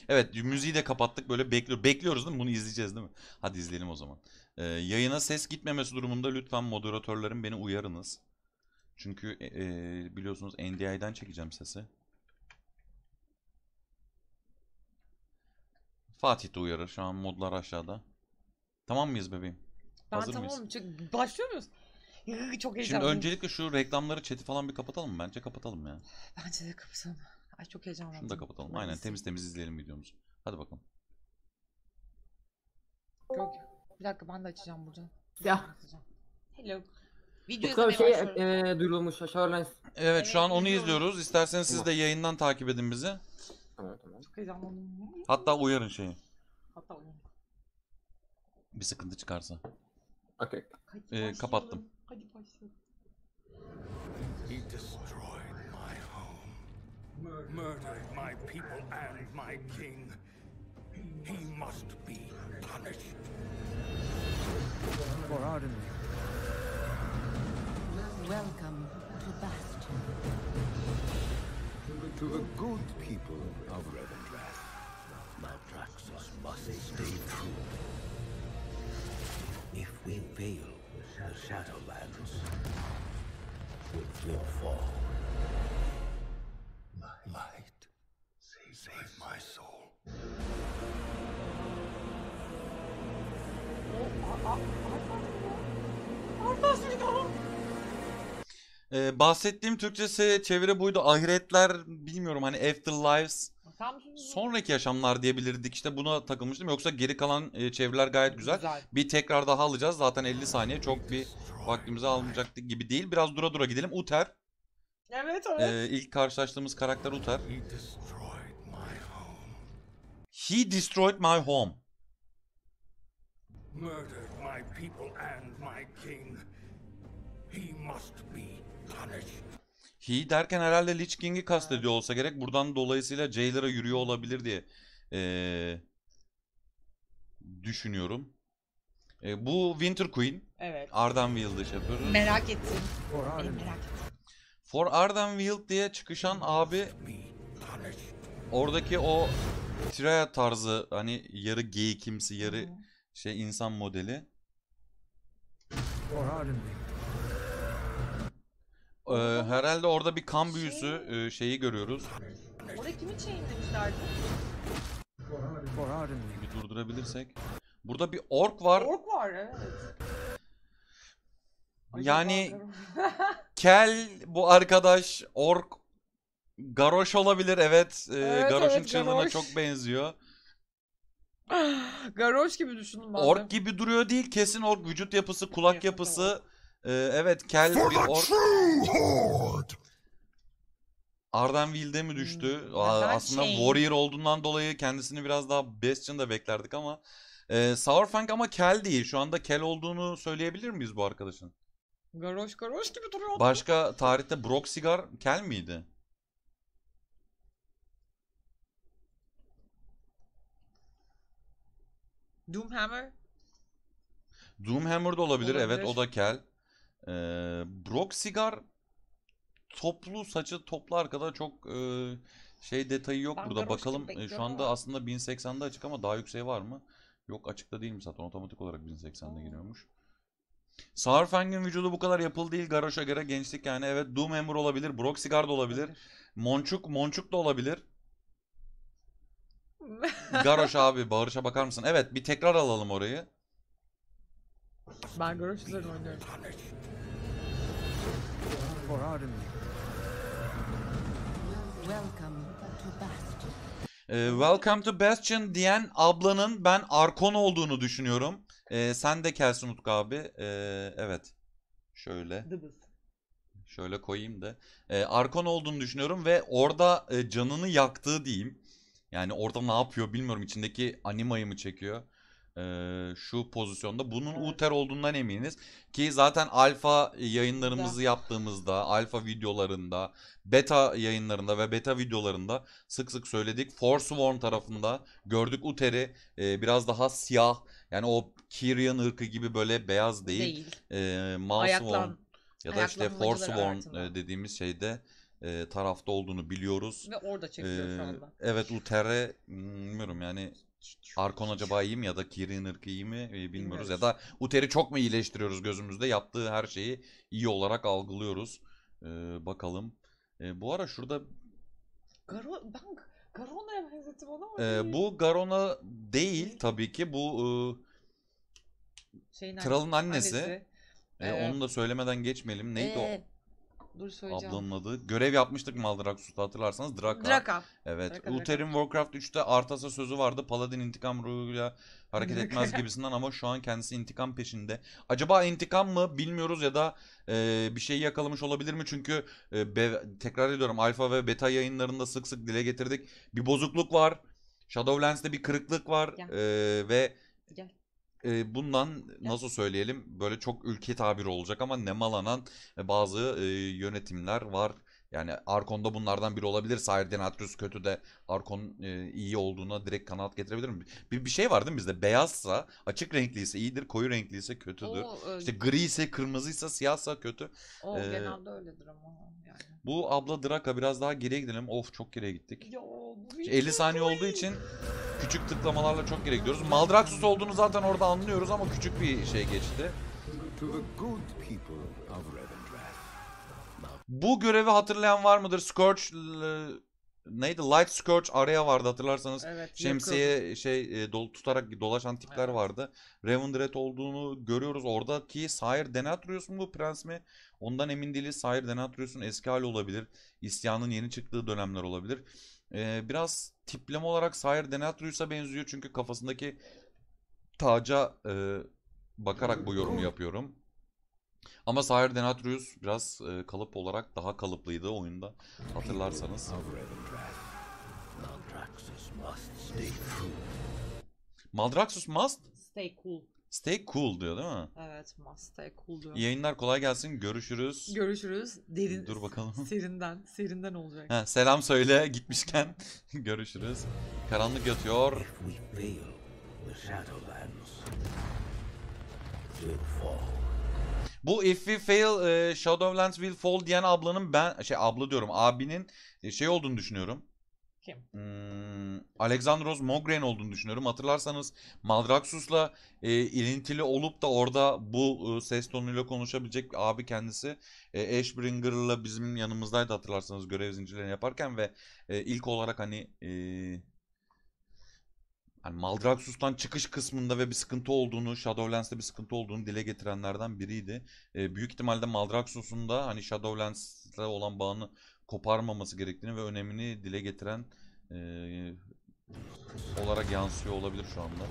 Evet, müziği de kapattık, böyle bekliyoruz değil mi? Bunu izleyeceğiz değil mi? Hadi izleyelim o zaman. Yayına ses gitmemesi durumunda lütfen moderatörlerim beni uyarınız. Çünkü biliyorsunuz NDI'den çekeceğim sesi. Fatih de uyarır. Şu an modlar aşağıda. Tamam mıyız bebeğim? Ben Hazır mıyız? tamamım. Çünkü başlıyor muyuz? Çok Şimdi heyecanlıyım. öncelikle şu reklamları, chat'i falan bir kapatalım mı? Bence kapatalım ya. Bence de kapatalım. Ay çok Şunu da heyecanlandım. kapatalım. Bunları Aynen, izleyeyim. temiz temiz izleyelim videomuzu. Hadi bakalım. Yok. Bir dakika ben de açacağım burada. Ya. Hello. Video Utku bir izlemeye şey başlıyorum. duyurulmuş. Shoreline. Evet, şu Evet, an onu izliyoruz. izliyoruz. İsterseniz siz Tamam. de yayından takip edin bizi. Tamam tamam. Çok heyecanlandım. Hatta uyarın şeyi. Hatta oyun. Bir sıkıntı çıkarsa. Okey. Hadi başlayalım. Kapattım. Hadi başlayalım. He destroyed my home, murdered my people and my king. He must be punished. For Arden. Welcome to Bastion. To the good people of Revendreth, Maldraxxus must stay true. If we fail, the Shadowlands will fall. Light, save my soul. Bahsettiğim Türkçesi çeviri buydu. Ahiretler, bilmiyorum, hani afterlives, sonraki yaşamlar diyebilirdik, işte buna takılmıştım. Yoksa geri kalan çeviriler gayet güzel. Bir tekrar daha alacağız. Zaten 50 saniye çok bir vaktimizi almayacaktı gibi değil. Biraz dura dura gidelim. Uther. Evet evet. İlk karşılaştığımız karakter Uther. He destroyed my home, He destroyed my home. murdered my people and my king. He must be punished. He derken herhalde Lich King'i kastediyor olsa gerek. Buradan dolayısıyla Jailer'a yürüyor olabilir diye düşünüyorum. Bu Winter Queen. Evet. Ardenweald'ı şey yapıyoruz. Merak ettim. For Arden. Merak ettim. For Ardenweald diye çıkışan abi, Be punished. oradaki o Triad tarzı, hani yarı geyikimsi, yarı şey insan modeli. For Arden. Herhalde orada bir kan büyüsü şeyi görüyoruz. Orada kimi chainlemişlerdi? For Arden. Bir durdurabilirsek. Burada bir ork var. Ork var evet. Yani kel bu arkadaş, ork, Garrosh olabilir, evet. Evet, Garrosh'un evet, çığlığına Garrosh. çok benziyor. Garrosh gibi düşündüm ben de. Ork gibi duruyor değil, kesin ork, vücut yapısı, kulak Kesin yapısı. Evet, kel bir ork. Ardenweald'e mi düştü? neden Aslında chain? Warrior olduğundan dolayı kendisini biraz daha Bastion'da beklerdik ama Sourfang ama kel değil. Şu anda kel olduğunu söyleyebilir miyiz bu arkadaşın? Garrosh gibi duruyor. Başka tarihte Broxigar kel miydi? Doomhammer. Doomhammer da olabilir. Evet, Olabilir. o da kel. Broxigar toplu, saçı toplu arkada, çok şey detayı yok Ben burada. Garrosh Bakalım, gibi şu bekliyorum anda ama. aslında 1080'de açık ama daha yükseği var mı? Yok, açıkta değilmiş zaten. Otomatik olarak 1080'de giriyormuş. Sourfang'in vücudu bu kadar yapılı değil Garrosh'a göre, gençlik yani. Evet, Doomhammer olabilir. Broxigar da olabilir. Monçuk da olabilir. Garrosh abi, bağırışa bakar mısın? Evet, bir tekrar alalım orayı. Ben Garrosh üzerine oynuyorum. For Arden. Welcome to Bastion. Welcome to Bastion diyen ablanın ben Arkon olduğunu düşünüyorum. Sen de kelsin Utku abi. Evet. Şöyle. Dıbız. Şöyle koyayım da. Arkon olduğunu düşünüyorum ve orada canını yaktığı diyeyim. Yani orada ne yapıyor bilmiyorum. İçindeki animayı mı çekiyor? Şu pozisyonda. Bunun Evet. Uther olduğundan eminiz. Ki zaten alfa yayınlarımızı yaptığımızda, alfa videolarında, beta yayınlarında ve beta videolarında sık sık söyledik. Forsworn tarafında gördük Uther'i, biraz daha siyah. Yani o Kyrian ırkı gibi böyle beyaz değil. Değil. Malsworn Ayaklan. ya da işte ayaklanmacıları Forsworn arasında. dediğimiz şeyde tarafta olduğunu biliyoruz. Ve orada çekiliyor şu anda. Evet, Uther'e bilmiyorum yani Arkon acaba iyi mi ya da Kiri'nin ırkı iyi mi bilmiyoruz. Ya da Uther'i çok mu iyileştiriyoruz gözümüzde, yaptığı her şeyi iyi olarak algılıyoruz. Bakalım. Bu ara şurada Ben Garona'ya benzettim onu ama bu Garona değil tabii ki, bu şeyin Thrall'ın annesi. Ee, Onu da söylemeden geçmeyelim. Neydi o Dur söyleyeceğim. ablanın adı? Görev yapmıştık Maldraxxus'ta, hatırlarsanız. Draka. Draka. Evet. Draka. Uther'in Warcraft 3'te Arthas'a sözü vardı. Paladin intikam ruhuyla hareket etmez gibisinden, ama şu an kendisi intikam peşinde. Acaba intikam mı bilmiyoruz ya da bir şeyi yakalamış olabilir mi? Çünkü tekrar ediyorum, alfa ve beta yayınlarında sık sık dile getirdik. Bir bozukluk var. Shadowlands'te bir kırıklık var. Ve Gel. bundan nasıl söyleyelim, böyle çok ülke tabiri olacak ama nemalanan bazı yönetimler var. Yani Arkon'da bunlardan biri olabilir. Sire Denatrius kötü de Arkon iyi olduğuna direkt kanaat getirebilir mi? Bir şey var değil mi bizde? Beyazsa, açık renkliyse iyidir, koyu renkliyse kötüdür. İşte gri ise, kırmızıysa, siyahsa kötü. O genelde öyledir ama yani. Bu abla Draka, biraz daha geriye gidelim. Of, çok geriye gittik. Ya, bu 50 saniye olduğu için küçük tıklamalarla çok geriye gidiyoruz. Maldraxxus olduğunu zaten orada anlıyoruz ama küçük bir şey geçti. To the good people of Revendreth. Bu görevi hatırlayan var mıdır? Scourge neydi? Light Scourge araya vardı, hatırlarsanız. Evet, Şemsiye tutarak dolaşan tipler Evet. vardı. Revendreth olduğunu görüyoruz. Oradaki Sire Denatrius mu bu, prens mi? Ondan emin değiliz. Sire Denatrius'un eski hali olabilir. İsyanın yeni çıktığı dönemler olabilir. Biraz tipleme olarak Sire Denatrius'a benziyor çünkü kafasındaki taca bakarak bu yorumu yapıyorum. Ama Sire Denatrius biraz kalıp olarak daha kalıplıydı oyunda, hatırlarsanız. Maldraxxus must Stay cool. stay cool diyor değil mi? Evet, must stay cool diyor. İyi yayınlar, kolay gelsin, görüşürüz. Görüşürüz. Derin. Dur bakalım. Serinden olacak. Heh, selam söyle gitmişken. Görüşürüz. Karanlık yatıyor. If we fail, the Shadowlands will fall. Bu if we fail Shadowlands will fall diyen ablanın, ben abla diyorum, abinin olduğunu düşünüyorum. Kim? Alexandros Mograine olduğunu düşünüyorum. Hatırlarsanız Maldraxxus'la ilintili olup da orada bu ses tonuyla konuşabilecek bir abi kendisi. Ashbringer'la bizim yanımızdaydı, hatırlarsanız, görev zincirlerini yaparken ve ilk olarak hani Maldraxxus'tan çıkış kısmında ve bir sıkıntı olduğunu, Shadowlands'te bir sıkıntı olduğunu dile getirenlerden biriydi. Büyük ihtimalle Maldraxxus'un da hani Shadowlands'le olan bağını koparmaması gerektiğini ve önemini dile getiren olarak yansıyor olabilir şu anda.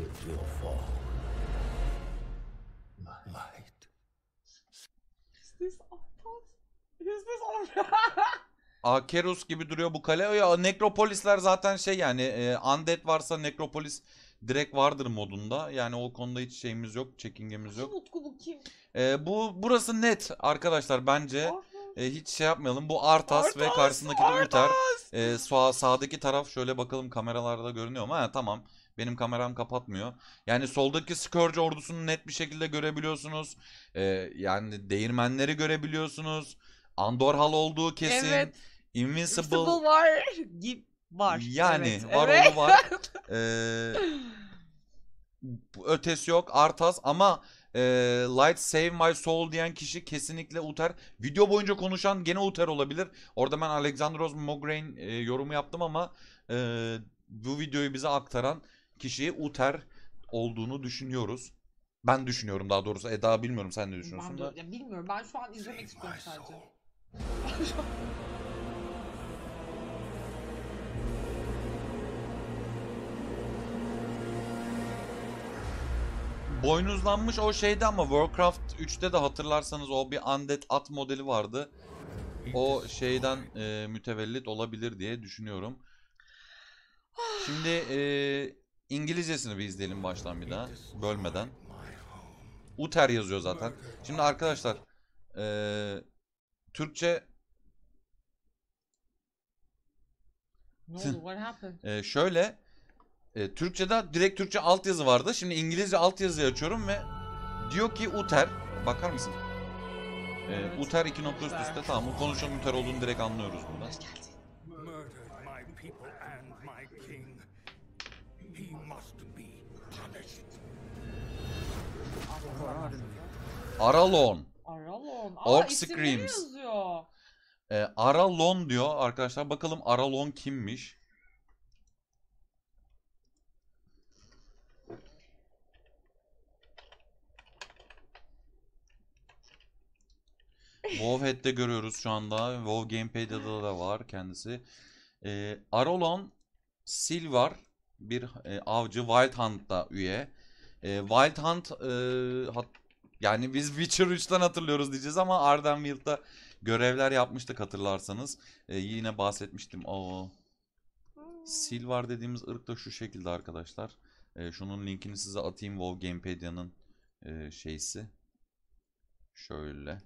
Is this Arthas? Is this Akerus gibi duruyor bu kale. Ya, Nekropolisler zaten yani Undead varsa Nekropolis direkt vardır modunda. Yani o konuda hiç şeyimiz yok, çekingemiz yok. Kim Utku, bu kim? Burası net arkadaşlar, bence. Hiç şey yapmayalım. Bu Arthas ve karşısındaki de Uther. Sağdaki taraf, şöyle bakalım, kameralarda görünüyor mu? Ha, tamam. Benim kameram kapatmıyor. Yani soldaki Scourge ordusunu net bir şekilde görebiliyorsunuz. Yani değirmenleri görebiliyorsunuz. Andor Hall olduğu kesin. Evet. Invincible var. Var. yani Evet. var, Evet. oğlu var. Ötesi yok Arthas ama Light Save My Soul diyen kişi kesinlikle Uther. Video boyunca konuşan gene Uther olabilir. Orada ben Alexandros Mograine yorumu yaptım ama bu videoyu bize aktaran kişi Uther olduğunu düşünüyoruz. Ben düşünüyorum daha doğrusu. Eda, bilmiyorum, sen ne düşünüyorsun da. Ya bilmiyorum. Ben şu an izlemek istiyorum sadece. Boynuzlanmış o şeydi ama Warcraft 3'te de hatırlarsanız o bir Undead at modeli vardı. O şeyden mütevellit olabilir diye düşünüyorum. Şimdi İngilizcesini bir izleyelim baştan bir daha, bölmeden. Uther yazıyor zaten. Şimdi arkadaşlar Türkçe Ne oldu? What happened? şöyle Türkçe'de direkt Türkçe altyazı vardı. Şimdi İngilizce altyazıyı açıyorum ve diyor ki Uther, bakar mısın? Evet. Uther 2 nokta üst üste. Tamam, bu konuşan Uther olduğunu direkt anlıyoruz burada. Murdered my people and my king. He must be punished. For Arden. Aralon. Aralon. Orc isimleri Screams. yazıyor. Aralon diyor arkadaşlar. Bakalım Aralon kimmiş? WoWhead'de görüyoruz şu anda. WoW Gamepad'da da var kendisi. Aralon Silvar bir avcı. Wild Hunt'da üye. Wild Hunt yani biz Witcher 3'ten hatırlıyoruz diyeceğiz ama Ardenweald'da görevler yapmıştık hatırlarsanız. Yine bahsetmiştim. Silvar dediğimiz ırk da şu şekilde arkadaşlar. Şunun linkini size atayım. WoW Gamepadia'nın şeysi. Şöyle.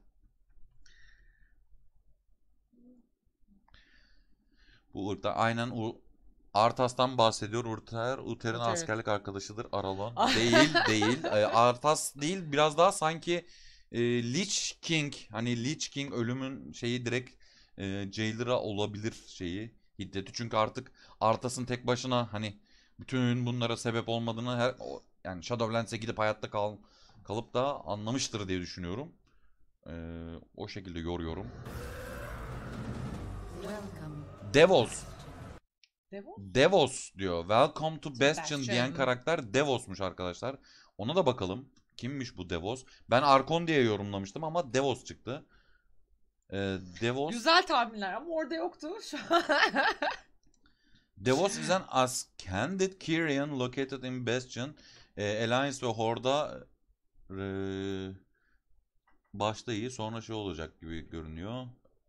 Bu ırkta aynen Arthas'tan bahsediyor. Uther'in askerlik arkadaşıdır Aralon. Değil. Arthas değil. Biraz daha sanki Lich King. Hani Lich King ölümün şeyi direkt Jailer'a olabilir şeyi. Hiddeti. Çünkü artık Arthas'ın tek başına hani bütün bunlara sebep olmadığını yani Shadowlands'e gidip hayatta kalıp da anlamıştır diye düşünüyorum. O şekilde yoruyorum. Devos. Devos diyor. Welcome to Bastion diyen karakter Devos'muş arkadaşlar. Ona da bakalım. Kimmiş bu Devos? Ben Arkon diye yorumlamıştım ama Devos çıktı. Devos. Güzel tahminler ama orada yoktu şu an. Devos is an Ascended Kyrian located in Bastion. Alliance ve Horda başta iyi, sonra şey olacak gibi görünüyor.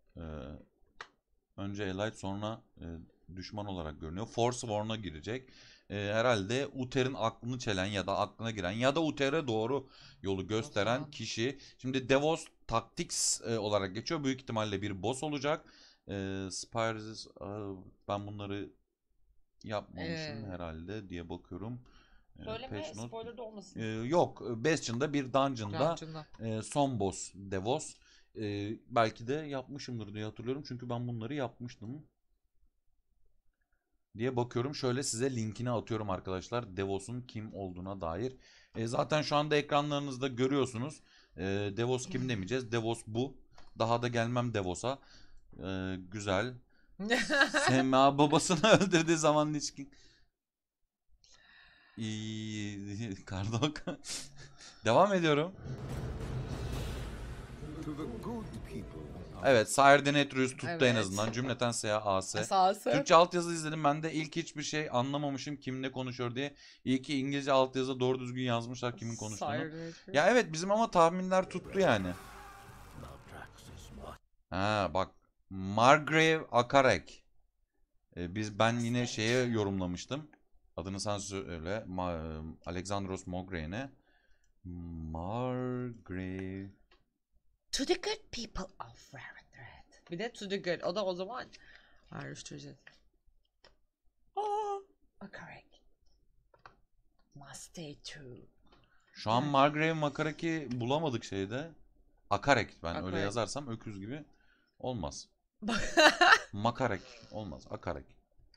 Önce Elite, sonra düşman olarak görünüyor. Forsworn'a girecek. Herhalde Uther'in aklını çelen ya da aklına giren ya da Uther'e doğru yolu gösteren kişi. Şimdi Devos Tactics olarak geçiyor. Büyük ihtimalle bir boss olacak. Spires, ben bunları yapmamışım herhalde diye bakıyorum. Söyleme, spoiler da olmasın. Yok, Bastion'da bir dungeon'da son boss Devos. Belki de yapmışımdır diye hatırlıyorum. Çünkü ben bunları yapmıştım. Diye bakıyorum. Şöyle size linkini atıyorum arkadaşlar. Devos'un kim olduğuna dair. Zaten şu anda ekranlarınızda görüyorsunuz. Devos kim demeyeceğiz. Devos bu. Daha da gelmem Devos'a. Güzel. Sema babasını öldürdüğü zaman ilişkin. Kardok. Devam ediyorum. Evet, Sire Denetrius tuttu en azından. Cümleten S.A.S. Türkçe altyazı izledim. Ben de ilk hiçbir şey anlamamışım kim ne konuşuyor diye. İyi ki İngilizce altyazı doğru düzgün yazmışlar kimin konuştuğunu. Ya evet, bizim ama tahminler tuttu yani. Ha bak, Margrave Akarek. Ben yine şeye yorumlamıştım. Adını sen söyle. Alexandros Mograine. Margrave. To the good people of Rarendred. Bir de to the good. O da o zaman ayrıştıracağız. Akarek. Must stay true. Şu an Margrave Makarek'i bulamadık şeyde. Akarek. Ben öyle yazarsam öküz gibi olmaz. Makarek olmaz. Akarek.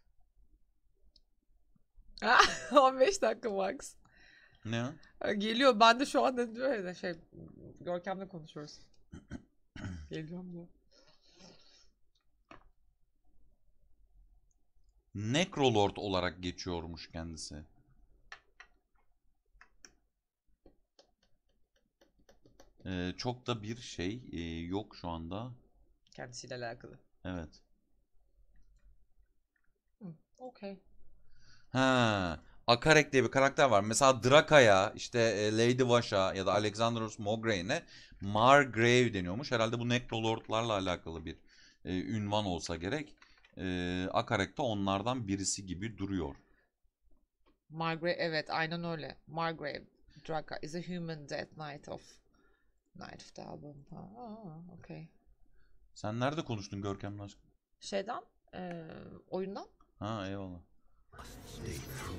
15 dakika max. Ne? Geliyor. Ben de şu an ne diyor ya Görkem'le konuşuyoruz. Geliyorum diyor. Necrolord olarak geçiyormuş kendisi. Çok da bir şey yok şu anda. Kendisiyle alakalı. Evet. Okay. Ha, Akarek diye bir karakter var. Mesela Draka'ya, işte Lady Vash'a ya da Alexandros Mograine'e Margrave deniyormuş. Herhalde bu Necrolord'larla alakalı bir ünvan olsa gerek. Akarek de onlardan birisi gibi duruyor. Margrave, evet aynen öyle. Margrave Draka is a human death Night of the album. Okay. Sen nerede konuştun Görkem'le aşkım? Şeyden, oyundan. Ha, eyvallah. Stay true.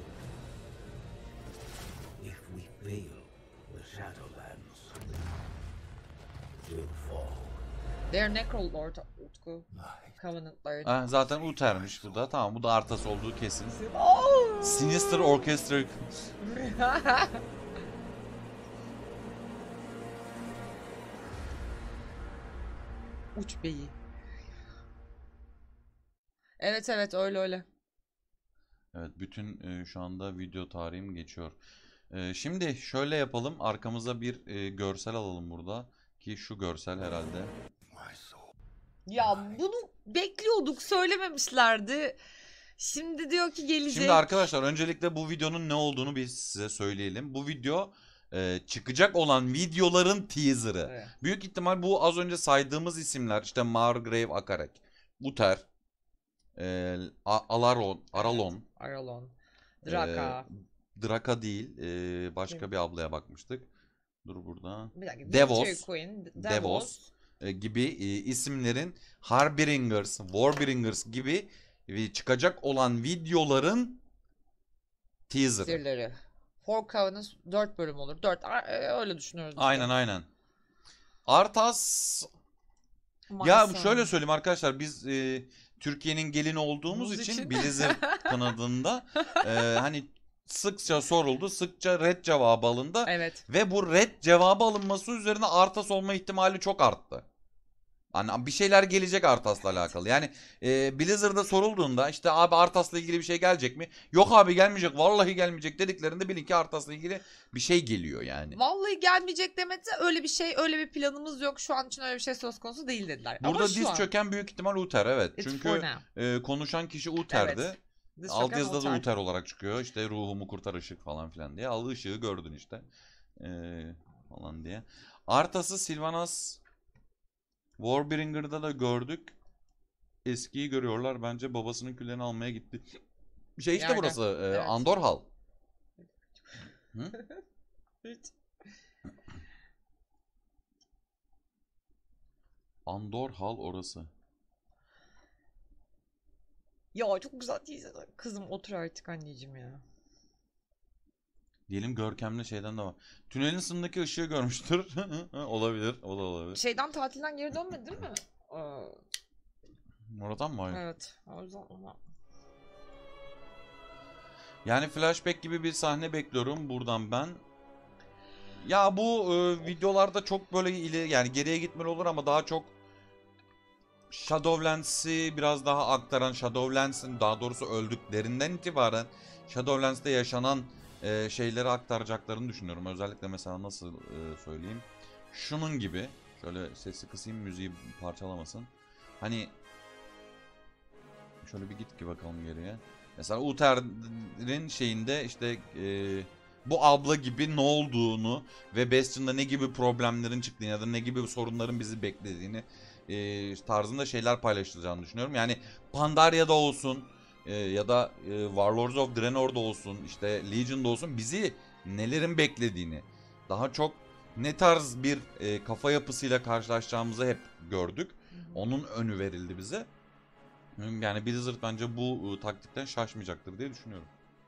If we fail, the Shadowlands will fall. They're Necrolord Utku. Covenant'ların. Ha, zaten Uther'miş bu da. Tamam, bu da Arthas olduğu kesin. Oh! Sinister Orchestra. Uç beyi. Evet evet öyle. Evet, bütün şu anda video tarihim geçiyor. Şimdi şöyle yapalım. Arkamıza bir görsel alalım burada. Ki şu görsel herhalde. Ya bunu bekliyorduk, söylememişlerdi. Şimdi diyor ki gelecek. Şimdi arkadaşlar öncelikle bu videonun ne olduğunu biz size söyleyelim. Bu video çıkacak olan videoların teaser'ı. Evet. Büyük ihtimal bu az önce saydığımız isimler işte Margrave Akarek, Uther, Aralon, Aralon. Draka. Draka değil, başka bir ablaya bakmıştık. Dur burada. Bir dakika. Devos. Witcher Queen. Devos gibi isimlerin Harbingers, Warbringers gibi çıkacak olan videoların teaser'ı. Teaser'ları. Four Covenants 4 bölüm olur. 4. Öyle düşünüyoruz. işte. Aynen. Arthas My ya son. şöyle söyleyeyim arkadaşlar, biz Türkiye'nin gelini olduğumuz Bunun için için. Blizzard kanadında hani sıkça soruldu, sıkça red cevabı alındı Evet. ve bu red cevabı alınması üzerine Arthas olma ihtimali çok arttı. Hani bir şeyler gelecek Arthas'la alakalı. Yani Blizzard'a sorulduğunda işte abi Arthas'la ilgili bir şey gelecek mi? Yok abi gelmeyecek, vallahi gelmeyecek dediklerinde bilin ki Arthas'la ilgili bir şey geliyor yani. Vallahi gelmeyecek demedi. Öyle bir şey, öyle bir planımız yok. Şu an için öyle bir şey söz konusu değil dediler. Burada Ama şu diz an. çöken büyük ihtimal Uther, evet. It's for Çünkü now. konuşan kişi Uther'di. Evet. Diz Alt çöken yazıda da Uther. Uther olarak çıkıyor. İşte ruhumu kurtar ışık falan filan diye. Al ışığı gördün işte. Falan diye. Arthas'ı Sylvanas Warbringer'da da gördük. Eskiyi görüyorlar. Bence babasının küllerini almaya gitti. Şey işte Yerde. burası. Evet. Andorhal. Hı? Hiç. Andorhal orası. Ya çok güzel değil. Kızım otur artık anneciğim ya. Diyelim görkemli şeyden de var. Tünelin sınırındaki ışığı görmüştür. Olabilir. O da olabilir. Şeyden tatilden geri dönmedi değil mi? Oradan mı? Hayır. Evet. O yüzden ona... Yani flashback gibi bir sahne bekliyorum buradan ben. Ya bu videolarda çok böyle yani geriye gitmeli olur ama daha çok Shadowlands'i biraz daha aktaran, Shadowlands'in daha doğrusu öldüklerinden itibaren Shadowlands'te yaşanan şeyleri aktaracaklarını düşünüyorum. Özellikle mesela nasıl söyleyeyim? Şunun gibi. Şöyle sesi kısayım, müziği parçalamasın. Hani şöyle bir git ki bakalım geriye. Mesela Uther'in şeyinde işte bu abla gibi ne olduğunu ve Bastion'da ne gibi problemlerin çıktığını ya da ne gibi sorunların bizi beklediğini tarzında şeyler paylaşılacağını düşünüyorum. Yani Pandaria'da olsun ya da Warlords of Draenor'da olsun, işte Legion'da olsun bizi nelerin beklediğini, daha çok ne tarz bir kafa yapısıyla karşılaşacağımızı hep gördük. Onun önü verildi bize. Yani Blizzard bence bu taktikten şaşmayacaktır diye düşünüyorum.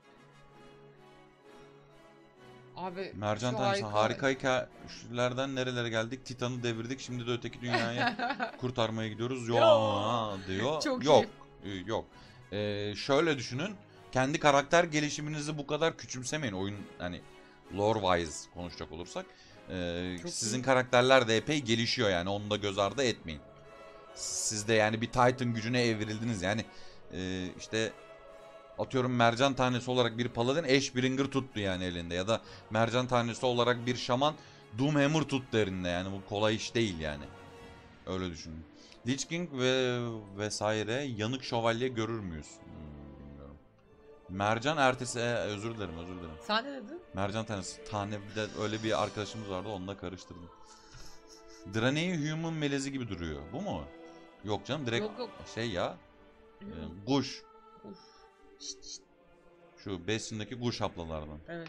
Abi Mercan şu tanesi harika hikayelerden nerelere geldik? Titan'ı devirdik, şimdi de öteki dünyayı kurtarmaya gidiyoruz. Yo diyor. Çok yok. Yok. Şöyle düşünün. Kendi karakter gelişiminizi bu kadar küçümsemeyin. Oyun hani lore wise konuşacak olursak. Sizin karakterler de epey gelişiyor yani. Onu da göz ardı etmeyin. Siz de yani bir Titan gücüne evrildiniz. Yani işte atıyorum mercan tanesi olarak bir paladin Ashbringer tuttu yani elinde. Ya da mercan tanesi olarak bir şaman Doomhammer tuttu elinde. Yani bu kolay iş değil yani. Öyle düşünün. Lich King ve vesaire yanık şövalye görür müyüz? Bilmiyorum. Mercan ertesi özür dilerim. Sen ne dedin? Mercan tanesi. Tane bir de öyle bir arkadaşımız vardı, onunla karıştırdım. Drane'yi human melezi gibi duruyor. Bu mu? Yok canım, direkt Yok. şey ya. Kuş. Uf. Şşt. Şu Bastion'daki kuş ablalardan. Evet.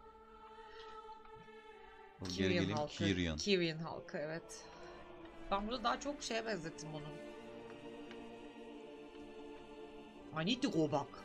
Dur, geri Kyrian geleyim. halkı. Kyrian. Kyrian halkı evet. Ben burada daha çok şeye benzettim onu. I need to go back.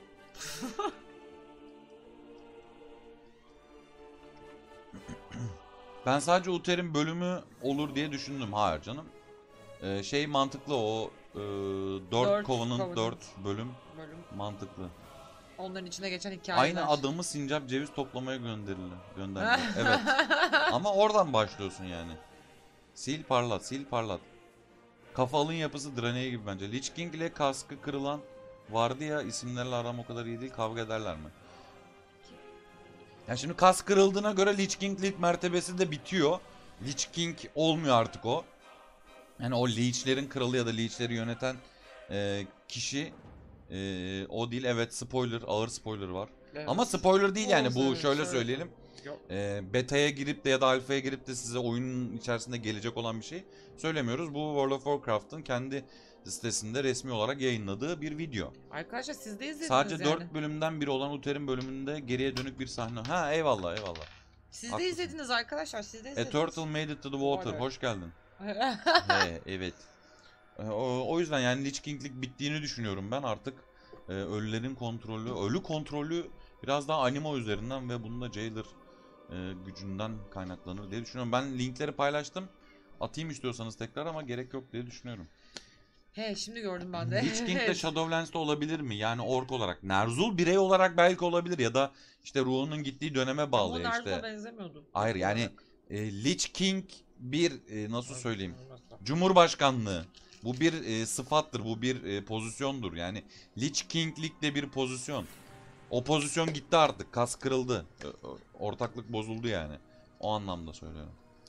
Ben sadece Uther'in bölümü olur diye düşündüm. Hayır canım. Şey mantıklı o 4 Dört Covenant Covenant. 4 bölüm Bölüm. mantıklı. Onların içine geçen hikayeler. Aynı adamı sincap ceviz toplamaya gönderdi. Evet. Ama oradan başlıyorsun yani. Sil parlat, sil parlat. Kafa alın yapısı Draenei gibi bence. Lich King ile kaskı kırılan vardı ya, isimlerle aram o kadar iyi değil, kavga ederler mi? Yani şimdi kask kırıldığına göre Lich King'lik mertebesi de bitiyor. Lich King olmuyor artık o. Yani o Lich'lerin kralı ya da Lich'leri yöneten kişi o değil. Evet, spoiler, ağır spoiler var. Evet. Ama spoiler değil yani, bu Evet, şöyle söyleyelim. Yok. Beta'ya girip de ya da alfa'ya girip de size oyunun içerisinde gelecek olan bir şey söylemiyoruz. Bu World of Warcraft'ın kendi sitesinde resmi olarak yayınladığı bir video. Arkadaşlar siz de izlediniz Sadece yani. 4 bölümden biri olan Uther'in bölümünde geriye dönük bir sahne. Ha, eyvallah eyvallah. Siz de Haklısın. izlediniz arkadaşlar, siz de A izlediniz. Turtle Made It to the Water. Water. Hoş geldin. He, evet. O yüzden yani Lich King'lik bittiğini düşünüyorum ben artık. Ölülerin kontrolü, ölü kontrolü biraz daha anima üzerinden ve bunun da Jailer gücünden kaynaklanır diye düşünüyorum. Ben linkleri paylaştım. Atayım istiyorsanız tekrar ama gerek yok diye düşünüyorum. He, şimdi gördüm ben de. Lich King de Evet. Shadowlands'ta olabilir mi? Yani ork olarak. Nerzul birey olarak belki olabilir ya da işte ruhunun gittiği döneme bağlı Ama ya Naruto'ya işte. benzemiyordu. Hayır yani Lich King bir nasıl söyleyeyim? Cumhurbaşkanlığı. Bu bir sıfattır, bu bir pozisyondur. Yani Lich King'lik de bir pozisyon. O pozisyon gitti artık, kas kırıldı. Ortaklık bozuldu yani. O anlamda söylüyorum.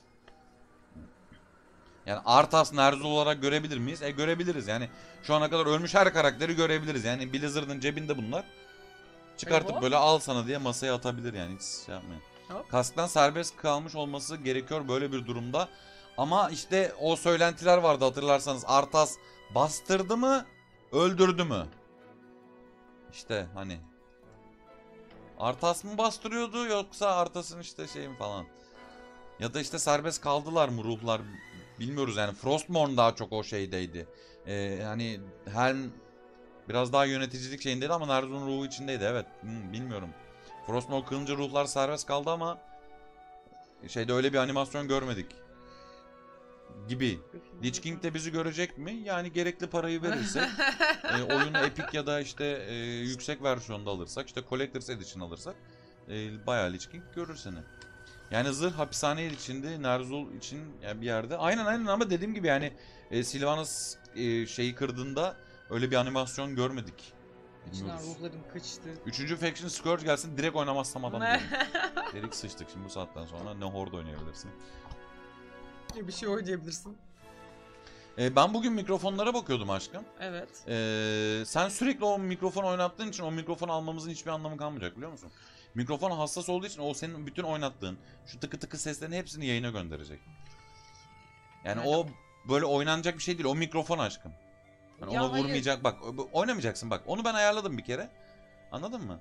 Yani Arthas Ner'Zul olarak görebilir miyiz? Görebiliriz yani. Şu ana kadar ölmüş her karakteri görebiliriz. Yani Blizzard'ın cebinde bunlar. Çıkartıp Eyvah. böyle al sana diye masaya atabilir yani, hiç şey yapmayın. Hop. Kasktan serbest kalmış olması gerekiyor böyle bir durumda. Ama işte o söylentiler vardı hatırlarsanız. Arthas bastırdı mı, öldürdü mü? İşte hani. Arthas mı bastırıyordu yoksa Arthas'ın işte şeyim falan. Ya da işte serbest kaldılar mı ruhlar, bilmiyoruz yani. Frostmourne daha çok o şeydeydi. Hani Helm biraz daha yöneticilik şeyindeydi ama Ner'Zul'un ruhu içindeydi, evet. Bilmiyorum. Frostmourne kılınca ruhlar serbest kaldı ama şeyde öyle bir animasyon görmedik gibi. Lich King de bizi görecek mi? Yani gerekli parayı verirsek, oyunu Epic ya da işte yüksek versiyonda alırsak, işte Collector's Edition alırsak bayağı Lich King görür seni. Yani zırh hapishane içinde, Ner'Zul için yani bir yerde. Aynen ama dediğim gibi yani Sylvanas şeyi kırdığında öyle bir animasyon görmedik. İçinden Bilmiyoruz. ruhların kaçtı. 3. Faction Scourge gelsin, direkt oynamazsam adam diyorum. Delik sıçtık şimdi bu saatten sonra, ne Horde oynayabilirsin. Bir şey oynayabilirsin. Ben bugün mikrofonlara bakıyordum aşkım. Evet. Sen sürekli o mikrofon oynattığın için o mikrofonu almamızın hiçbir anlamı kalmayacak, biliyor musun? Mikrofon hassas olduğu için o senin bütün oynattığın şu tıkı tıkı seslerin hepsini yayına gönderecek. Yani Aynen. o böyle oynanacak bir şey değil, o mikrofon aşkım. Yani Ya ona hayır. vurmayacak, bak oynamayacaksın, bak onu ben ayarladım bir kere. Anladın mı?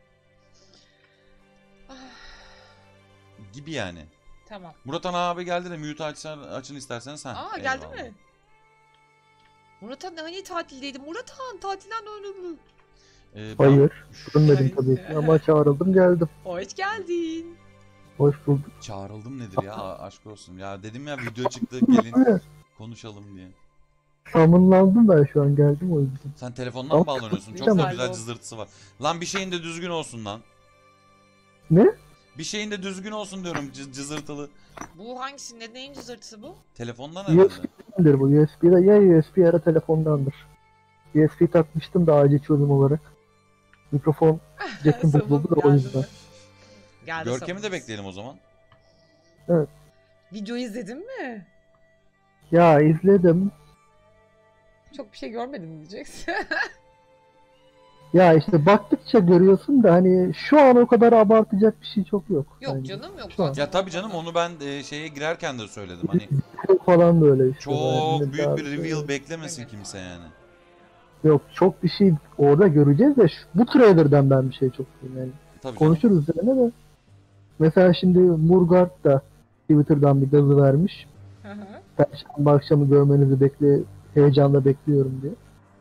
Gibi yani. Tamam. Murat abi geldi de mute açın isterseniz. Geldi mi? Murat Han hani tatildeydi? Murat Han tatilden döndü mü? Hayır. Dönmedim tabii ki ama çağrıldım geldim. Hoş geldin. Hoş bulduk. Çağrıldım nedir ya, aşk olsun. Ya dedim ya, video çıktı gelin konuşalım diye. Samınlandım ben şu an geldim o yüzden. Sen telefondan mı Ama bağlanıyorsun? Çok güzel da güzel oldu. cızırtısı var. Lan bir şeyin de düzgün olsun lan. Ne? Bir şeyin de düzgün olsun diyorum, cızırtılı. Bu hangisi? Neyin cızırtısı bu? Telefondan herhalde. USB'dir bu. USB'de ya USB ya da telefondandır. USB takmıştım da acil çözüm olarak. Mikrofon jack'im bozuldu da o yüzden. Geldi Görkem'i de sabunumuz. bekleyelim o zaman. Videoyu izledin mi? Ya izledim. Çok bir şey görmedim diyeceksin. Ya işte baktıkça görüyorsun da hani şu an o kadar abartacak bir şey çok yok. Yok bence. canım yok. Şu an. zaten. Ya tabii canım, onu ben şeye girerken de söyledim. Hani Falan böyle işte. çok Böyle büyük daha bir reveal böyle. beklemesin Evet. kimse yani. Yok çok bir şey orada göreceğiz de bu trailer'dan ben bir şey çok yani. Tabii canım. Konuşuruz üzerine de. Mesela şimdi Murgard da Twitter'dan bir gazı vermiş. Hı hı. Perşembe akşamı görmenizi heyecanla bekliyorum diye.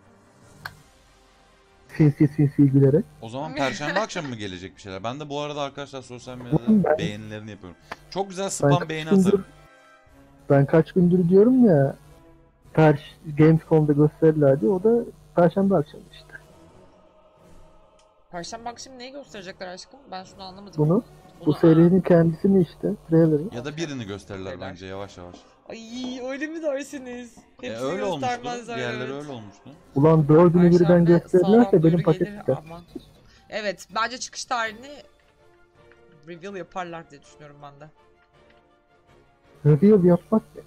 Sinsi gülerek. O zaman Perşembe akşamı mı gelecek bir şeyler? Ben de bu arada arkadaşlar sosyal medyada Ben- beğenilerini yapıyorum. Çok güzel Ben spam kaç beğeni gündür- atarım. Ben kaç gündür diyorum ya Gamescom'da gösterirlerdi. O da Perşembe akşamı işte. Perşembe akşamı neyi gösterecekler aşkım? Ben şunu anlamadım. Bunu. Bu Bunu- serinin kendisini işte. Trailer'ı. Ya da birini gösterirler bence yavaş yavaş. Ay öyle mi dersiniz? Hepsini Öyle olmuştu. göstermezler, Diğerleri evet. öyle olmuştu. Ulan dördünü birden Perşembe gösterirlerse sağlam benim duyuru paket gelir, biter. aman. Evet, bence çıkış tarihini reveal yaparlar diye düşünüyorum ben de. Reveal yapmak ne?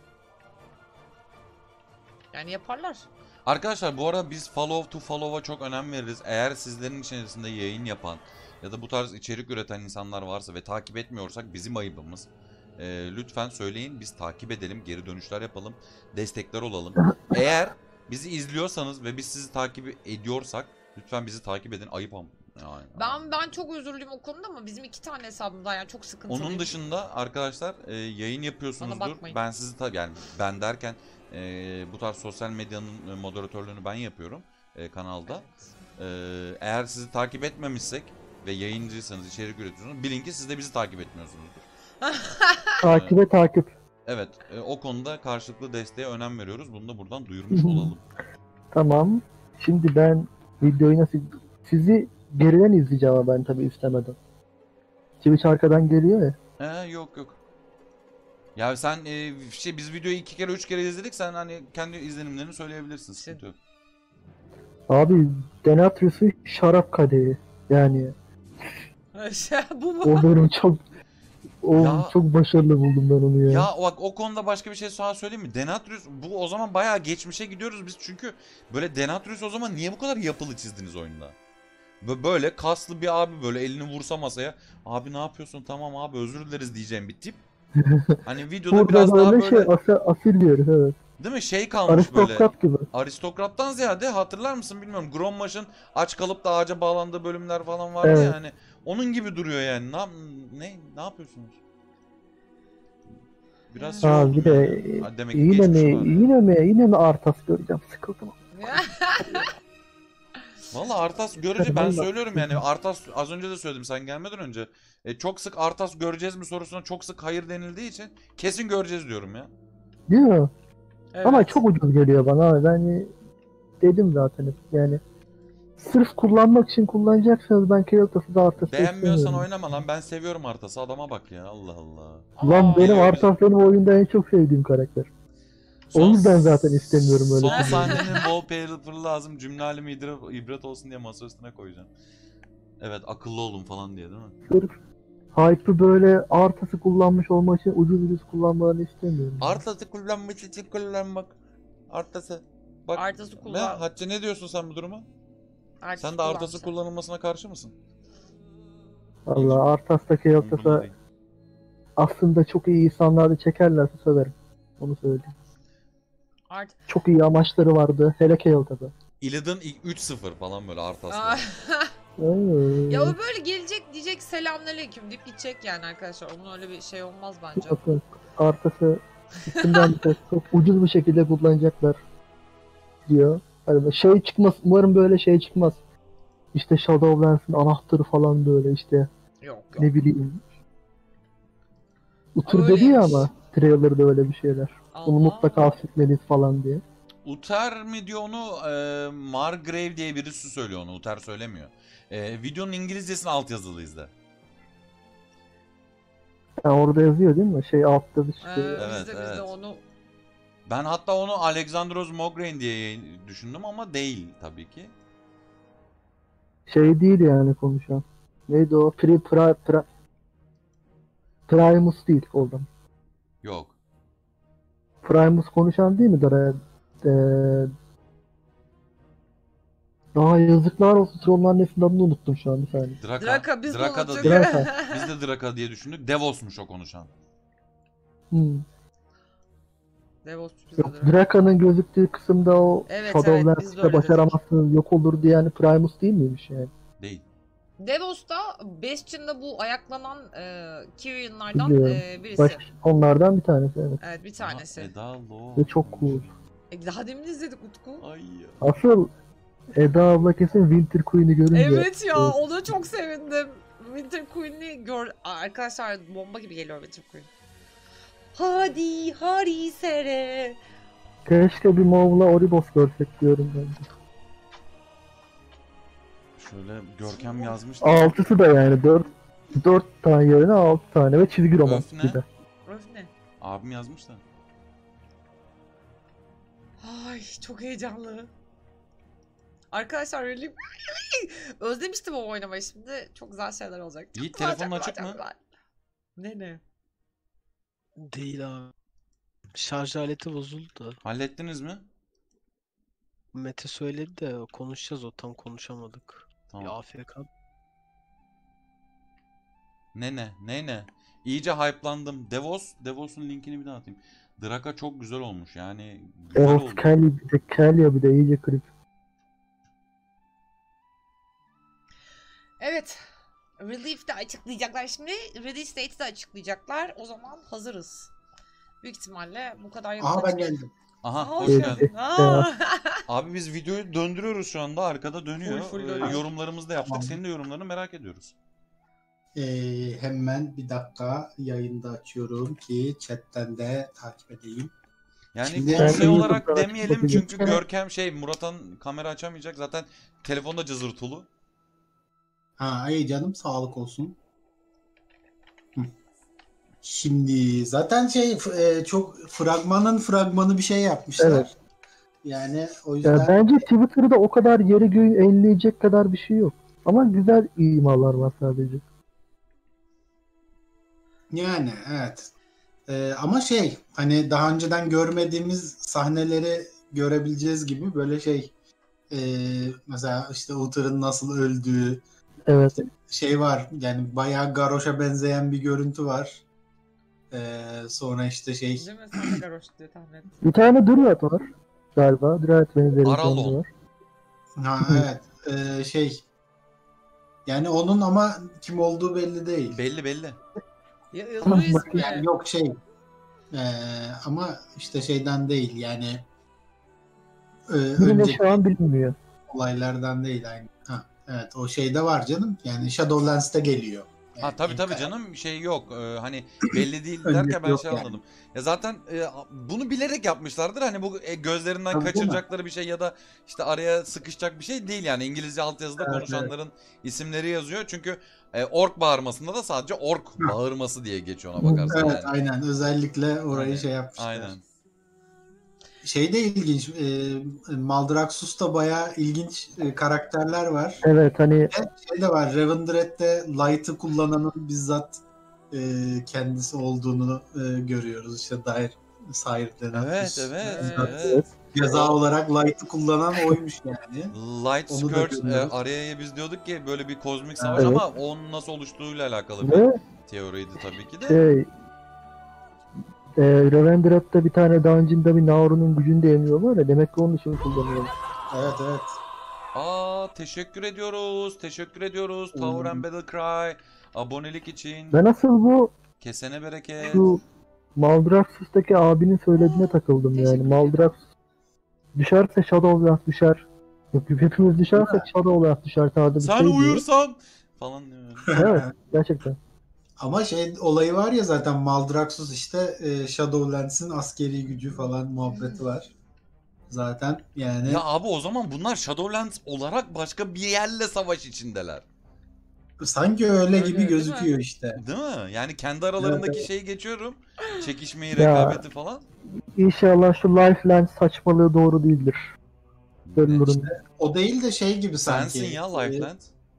Yani yaparlar. Arkadaşlar bu arada biz follow to follow'a çok önem veririz. Eğer sizlerin içerisinde yayın yapan ya da bu tarz içerik üreten insanlar varsa ve takip etmiyorsak bizim ayıbımız. Lütfen söyleyin, biz takip edelim, geri dönüşler yapalım, destekler olalım. Eğer bizi izliyorsanız ve biz sizi takip ediyorsak lütfen bizi takip edin, ayıp ama. Yani. Ben çok özürlüyüm o konuda ama bizim 2 tane hesabımda yani çok sıkıntılıyım. Onun dışında arkadaşlar yayın Bana yapıyorsunuzdur. bakmayın. Ben sizi tabii yani ben derken bu tarz sosyal medyanın moderatörlüğünü ben yapıyorum kanalda. Eğer sizi takip etmemişsek ve yayıncıysanız, içerik üretiyorsunuz, bilin ki siz de bizi takip etmiyorsunuzdur. Takibe takip. Evet, o konuda karşılıklı desteğe önem veriyoruz. Bunu da buradan duyurmuş olalım. Tamam. Şimdi ben videoyu nasıl... Sizi geriden izleyeceğim ama ben tabii istemeden. Twitch arkadan geliyor ya. Yok. Ya sen biz videoyu 2 kere 3 kere izledik. Sen hani kendi izlenimlerini söyleyebilirsin. Sıkıntı yok. Abi Denatrius'un şarap kadehi. Yani Bu mu? o bölüm çok... Ya- çok başarılı buldum ben onu ya. Ya bak o konuda başka bir şey sana söyleyeyim mi? Denatrius bu o zaman bayağı geçmişe gidiyoruz biz çünkü böyle Denatrius o zaman niye bu kadar yapılı çizdiniz oyunda? Böyle kaslı bir abi böyle elini vursa masaya, abi ne yapıyorsun, tamam abi özür dileriz diyeceğim bir tip. Hani videoda Burada biraz daha böyle böyle asil diyoruz evet. değil mi şey kalmış böyle. Aristokrat gibi. Aristokrattan ziyade hatırlar mısın bilmiyorum, Grommaş'ın aç kalıp da ağaca bağlandığı bölümler falan vardı Evet. ya hani. Onun gibi duruyor yani. Ne yapıyorsunuz? Biraz şey Ha oldum bir de yani. Ha, demek ki yine mi geçmiş var yani. yine mi Arthas göreceğim, sıkıldım. Valla Arthas görece ben Vallahi. söylüyorum yani, Arthas az önce de söyledim sen gelmeden önce. Çok sık Arthas göreceğiz mi sorusuna çok sık hayır denildiği için kesin göreceğiz diyorum ya. Değil mi? Evet. Ama çok ucuz geliyor bana. Ben dedim zaten hep yani. Sırf kullanmak için kullanacaksanız ben Keylethas'ı da Arthas'ı Beğenmiyorsan istemiyorum. oynama lan, ben seviyorum Arthas'ı, adama bak ya, Allah Allah. Lan benim Biliyor Arthas benim oyunda en çok sevdiğim karakter. O yüzden zaten istemiyorum öyle Son şeyleri. sahnenin wallpaper lazım, cümle halimi ibret olsun diye masa üstüne koyacağım. Evet akıllı olun falan diye değil mi? Sırf hype'ı böyle Arthas'ı kullanmış olmak için ucuz kullanmalarını istemiyorum. Arthas'ı kullanmak. Arthas'ı. Bak. Arthas'ı Ne? kullan. Hatice ne diyorsun sen bu duruma? Arthas'ı Sen de Arthas'ı kullanmışlar. kullanılmasına karşı mısın? Allah Arthas'ta Keylethas'a aslında çok iyi insanları çekerlerse söverim. Onu söyleyeyim. Çok iyi amaçları vardı. Hele Keylethas'a. Illidan 3-0 falan böyle Aa. Arthas'la. Ya o böyle gelecek diyecek selamünaleyküm deyip gidecek yani arkadaşlar. Onun öyle bir şey olmaz bence. Yok. Arthas'ı içinden çok ucuz bir şekilde kullanacaklar diyor. Hani şey çıkmaz. Umarım böyle şey çıkmaz. İşte Shadowlands'ın anahtarı falan böyle işte Yok. ne bileyim. Utur Öyleymiş. dedi ya ama trailer'da öyle bir şeyler. Bunu Allah. mutlaka silmeliyiz falan diye. Uter mi diyor onu, Margrave diye birisi söylüyor onu, Uter söylemiyor. Videonun İngilizcesini altyazılı izle. Yani orada yazıyor değil mi? Şey altta bir şey. Evet, Biz de evet. onu Ben hatta onu Alexandros Mograine diye düşündüm ama değil tabii ki. Şey değil yani konuşan. Neydi o? Primus değil oradan. Yok. Primus konuşan değil mi Dara? Daha yazıklar olsun. Troll'un annesinin adını unuttum şu an bir saniye. Draka biz de Draka da unuttuk. diye, Draka. biz de Draka diye düşündük. Devos'muş o konuşan. Devos biz de Yok, Draka. Draka'nın gözüktüğü kısımda o Evet, Shadowlands'ta biz de öyle başaramazsınız, yok olur diye yani Primus değil miymiş yani? Değil. Devos'ta Bastion'da bu ayaklanan Kyrion'lardan Biliyorum. birisi. Onlardan bir tanesi evet. Evet bir tanesi. Eda Lo. Ve çok cool. Daha demin izledik Utku. Ay ya. Asıl Eda abla kesin Winter Queen'i görünce. Evet ya Evet. ona çok sevindim. Winter Queen'i arkadaşlar bomba gibi geliyor Winter Queen. Hadi Harisere. Keşke bir Maul'la Oribos görsek diyorum ben de. Şöyle Görkem yazmış da. 6'sı da yani 4 tane yerine 6 tane ve çizgi roman Öf ne? bir de. Öf ne? Abim yazmış da. Ay çok heyecanlı. Arkadaşlar really özlemiştim o oynamayı, şimdi çok güzel şeyler olacak. Çok Yiğit, güzel, telefonun çok açık güzel, mı? çok güzel. Ne? Değil abi. Şarj aleti bozuldu da. Hallettiniz mi? Mete söyledi de konuşacağız, o tam konuşamadık. Tamam. Ya AFK. Ne? İyice hype'landım. Devos'un linkini bir daha atayım. Draka çok güzel olmuş yani. Güzel Eos oldu. Kelly bir de iyice creep. Evet. Relief de açıklayacaklar şimdi. Release date'i de açıklayacaklar. O zaman hazırız. Büyük ihtimalle bu kadar yakın. Aha ben geldim. Aha Aa, hoş Evet. geldin. Aa. Abi biz videoyu döndürüyoruz şu anda. Arkada dönüyor. Full dönüyor. Yorumlarımızı da yaptık. Tamam. Senin de yorumlarını merak ediyoruz. Hemen bir dakika yayında açıyorum ki chatten de takip edeyim. Yani Şimdi- konsey Ben olarak YouTube'dan demeyelim açıp çünkü bakacağım. Görkem Murat'ın kamera açamayacak. Zaten telefonda cızırtılı. Ha iyi canım, sağlık olsun. Hı. Şimdi zaten çok fragmanı bir şey yapmışlar. Evet. Yani o Ya yüzden bence Twitter'da o kadar yeri göğü elleyecek kadar bir şey yok. Ama güzel imalar var sadece. yani evet. Ama hani daha önceden görmediğimiz sahneleri görebileceğiz gibi böyle mesela işte Uther'ın nasıl öldüğü Evet. var, yani bayağı Garrosh'a benzeyen bir görüntü var. Sonra işte Değil mi? Sen de garoş diye tahmin et. Bir tane Dryad var galiba. Dryad benzeri bir Aralon. canlı var. ha evet, yani onun ama kim olduğu belli değil. Belli. Yazılı ismi. Yani yok ama işte şeyden değil yani, Birine önceki şu an bilinmiyor. olaylardan değil aynı. Ha, evet, o şeyde var canım, yani Shadowlands'te geliyor. Ha Yani tabii ilk- canım şey yok. Hani belli değil Öncesi derken ben yok şey yani. anladım. Ya zaten bunu bilerek yapmışlardır. Hani bu gözlerinden Tabii, değil mi? kaçıracakları bir şey ya da işte araya sıkışacak bir şey değil yani. İngilizce altyazıda Evet, konuşanların isimleri yazıyor. Çünkü ork bağırmasında da sadece ork bağırması diye geçiyor ona bakarsan Evet, yani. aynen, özellikle orayı Aynen, yapmışlar. Aynen. Şey de ilginç, Maldraxxus'ta bayağı ilginç karakterler var. Evet hani Şey de var, Revendreth'te Light'ı kullananın bizzat kendisi olduğunu görüyoruz. İşte Dair Sire denen. Evet. Ceza olarak Light'ı kullanan oymuş yani. Light Onu da Skirt görüyoruz. araya biz diyorduk ki böyle bir kozmik savaş Evet. ama onun nasıl oluştuğuyla alakalı bir ve teoriydi tabii ki de. Revendreth'te bir tane dungeon'da bir Nauru'nun gücünü de emiyorlar ya, demek ki onun için kullanıyorlar. Evet. Teşekkür ediyoruz. Tower and Battle Cry abonelik için. Ben asıl bu Kesene bereket. şu Maldraxxus'taki abinin söylediğine takıldım yani. Teşekkür Maldraxxus düşerse Shadowlands düşer. Yok, hepimiz düşersek Shadowlands düşer tarzı bir Sen şey diyor. uyursan falan diyor. Evet, gerçekten. Ama olayı var ya zaten, Maldraxxus işte Shadowlands'in askeri gücü falan muhabbeti var. Zaten yani Ya abi o zaman bunlar Shadowlands olarak başka bir yerle savaş içindeler. sanki öyle gibi değil mi? gözüküyor işte. Değil mi? Yani kendi aralarındaki Evet. şeyi geçiyorum. Çekişmeyi, Ya. rekabeti falan. İnşallah şu Lifeline saçmalığı doğru değildir. Görülürüm. O değil de şey gibi sanki. Sensin ya Lifeland.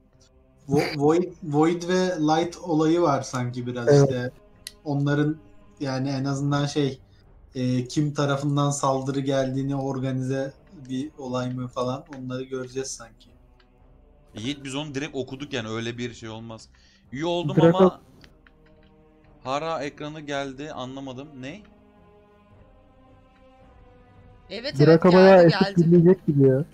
Void ve Light olayı var sanki biraz Evet. işte. Onların yani en azından kim tarafından saldırı geldiğini organize bir olay mı falan, onları göreceğiz sanki. Yiğit biz onu direkt okuduk yani öyle bir şey olmaz. Üye oldum Direkt ama Hara ekranı geldi anlamadım. Ne? Evet Draka bayağı geldi. etkileyecek gibi ya.